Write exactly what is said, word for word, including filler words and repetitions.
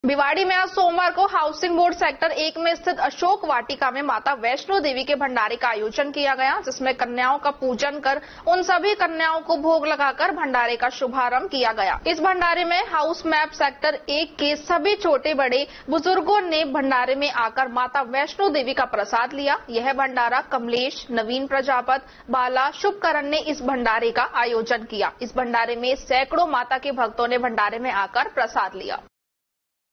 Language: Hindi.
भिवाड़ी में आज सोमवार को हाउसिंग बोर्ड सेक्टर एक में स्थित अशोक वाटिका में माता वैष्णो देवी के भंडारे का आयोजन किया गया, जिसमें कन्याओं का पूजन कर उन सभी कन्याओं को भोग लगाकर भंडारे का शुभारंभ किया गया। इस भंडारे में हाउस मैप सेक्टर एक के सभी छोटे बड़े बुजुर्गों ने भंडारे में आकर माता वैष्णो देवी का प्रसाद लिया। यह भंडारा कमलेश, नवीन प्रजापत, बाला, शुभकरण ने इस भंडारे का आयोजन किया। इस भंडारे में सैकड़ों माता के भक्तों ने भंडारे में आकर प्रसाद लिया।